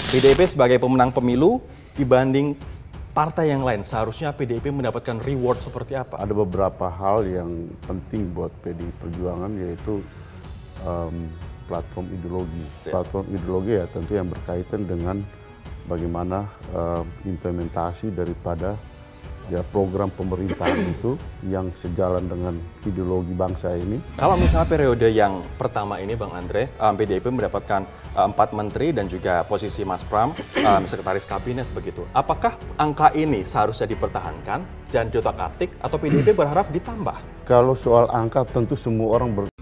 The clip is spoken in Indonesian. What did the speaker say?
PDIP sebagai pemenang pemilu dibanding partai yang lain, seharusnya PDIP mendapatkan reward seperti apa? Ada beberapa hal yang penting buat PDI Perjuangan, yaitu platform ideologi. Platform ideologi ya tentu yang berkaitan dengan bagaimana implementasi daripada ya program pemerintahan itu yang sejalan dengan ideologi bangsa ini. Kalau misalnya periode yang pertama ini Bang Andre, PDIP mendapatkan 4 menteri dan juga posisi Mas Pram, sekretaris kabinet begitu. Apakah angka ini seharusnya dipertahankan, jangan diotak-atik, atau PDIP berharap ditambah? Kalau soal angka tentu semua orang